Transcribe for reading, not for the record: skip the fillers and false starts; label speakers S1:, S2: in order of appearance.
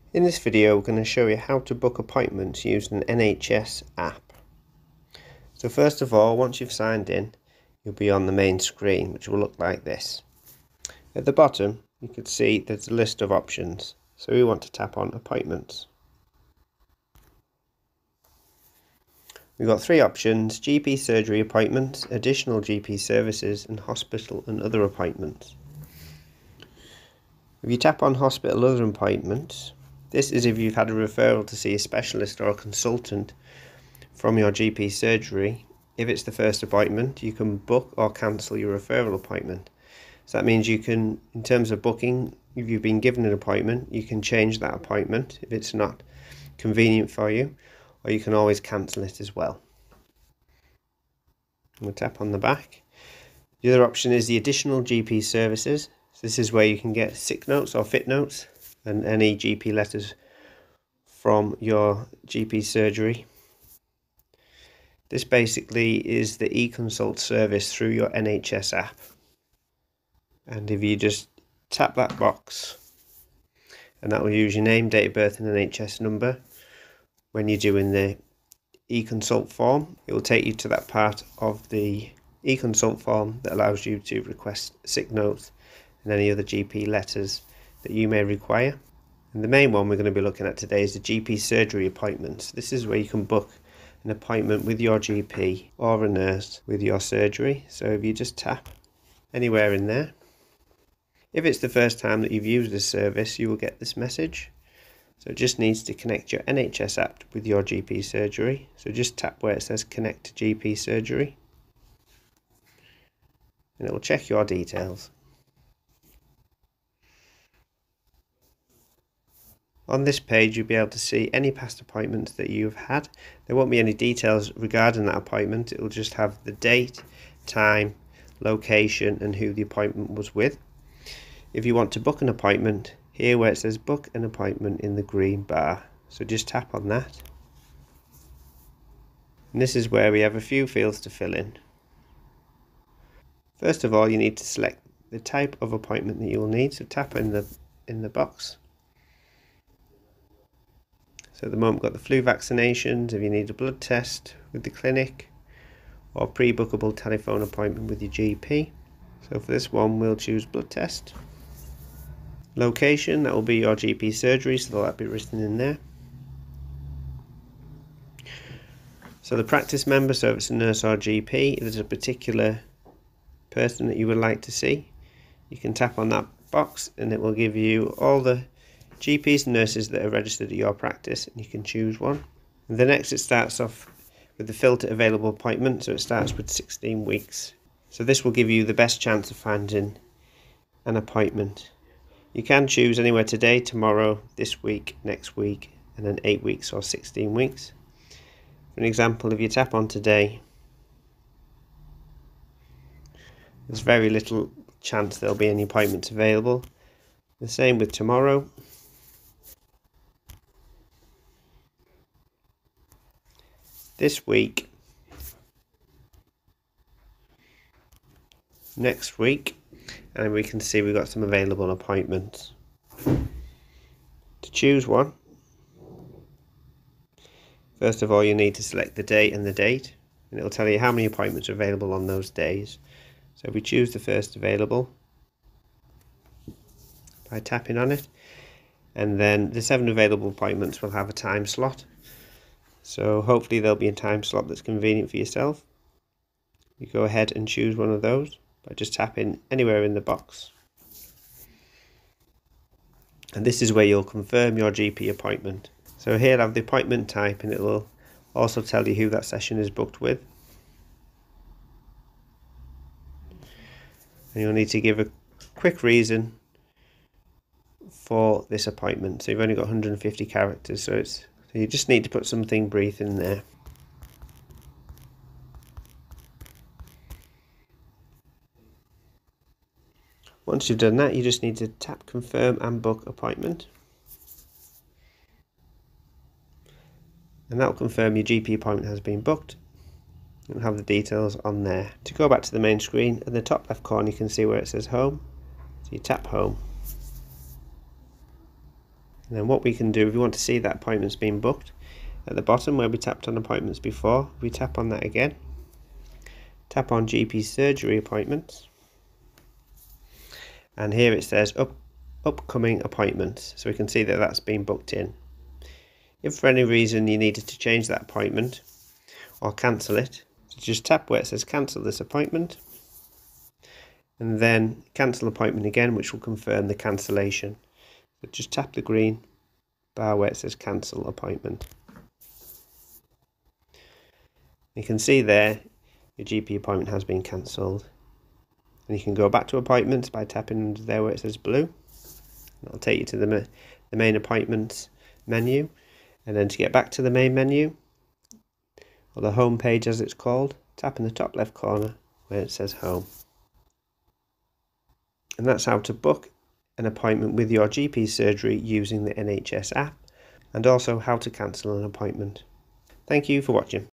S1: In this video we're going to show you how to book appointments using an NHS app. So first of all, once you've signed in, you'll be on the main screen, which will look like this. At the bottom you can see there's a list of options, so we want to tap on appointments. We've got three options: GP surgery appointments, additional GP services, and hospital and other appointments. If you tap on hospital other appointments, this is if you've had a referral to see a specialist or a consultant from your GP surgery. If it's the first appointment, you can book or cancel your referral appointment. So that means you can, in terms of booking, if you've been given an appointment, you can change that appointment if it's not convenient for you, or you can always cancel it as well. We'll tap on the back. The other option is the additional GP services. So this is where you can get sick notes or fit notes and any GP letters from your GP surgery. This basically is the e-consult service through your NHS app. And if you just tap that box, and that will use your name, date of birth and NHS number. When you're doing the e-consult form, it will take you to that part of the e-consult form that allows you to request sick notes and any other GP letters that you may require. And the main one we're going to be looking at today is the GP surgery appointments. This is where you can book an appointment with your GP or a nurse with your surgery. So if you just tap anywhere in there, if it's the first time that you've used this service, you will get this message. So it just needs to connect your NHS app with your GP surgery. So just tap where it says connect to GP surgery, and it will check your details. On this page you'll be able to see any past appointments that you've had. There won't be any details regarding that appointment. It will just have the date, time, location and who the appointment was with. If you want to book an appointment, here where it says book an appointment in the green bar, so just tap on that. And this is where we have a few fields to fill in. First of all, you need to select the type of appointment that you will need, so tap in the box. So at the moment we've got the flu vaccinations, if you need a blood test with the clinic, or pre-bookable telephone appointment with your GP. So for this one we'll choose blood test. Location, that will be your GP surgery, so that'll be written in there. So the practice member, so if it's a nurse or GP, if there's a particular person that you would like to see, you can tap on that box and it will give you all the GPs and nurses that are registered at your practice, and you can choose one. And the next, it starts off with the filter available appointment, so it starts with 16 weeks. So this will give you the best chance of finding an appointment. You can choose anywhere today, tomorrow, this week, next week, and then 8 weeks or 16 weeks. For an example, if you tap on today, there's very little chance there'll be any appointments available. The same with tomorrow. This week, next week, and we can see we've got some available appointments. To choose one, first of all you need to select the date and the date, and it will tell you how many appointments are available on those days. So we choose the first available by tapping on it, and then the 7 available appointments will have a time slot. So hopefully there'll be a time slot that's convenient for yourself. You go ahead and choose one of those by just tapping anywhere in the box. And this is where you'll confirm your GP appointment. So here I'll have the appointment type, and it will also tell you who that session is booked with. And you'll need to give a quick reason for this appointment. So you've only got 150 characters, so you just need to put something brief in there. Once you've done that, you just need to tap confirm and book appointment. And that will confirm your GP appointment has been booked. You'll have the details on there. To go back to the main screen, in the top left corner you can see where it says home. So you tap home. And then what we can do, if we want to see that appointment's been booked, at the bottom where we tapped on appointments before, we tap on that again, tap on GP surgery appointments, and here it says upcoming appointments, so we can see that that's been booked in. If for any reason you needed to change that appointment or cancel it, so just tap where it says cancel this appointment, and then cancel appointment again, which will confirm the cancellation. So just tap the green bar where it says cancel appointment. You can see there your GP appointment has been cancelled. And you can go back to appointments by tapping under there where it says blue. That'll take you to the main appointments menu. And then to get back to the main menu, or the home page as it's called, tap in the top left corner where it says home. And that's how to book an appointment with your GP surgery using the NHS app, and also how to cancel an appointment. Thank you for watching.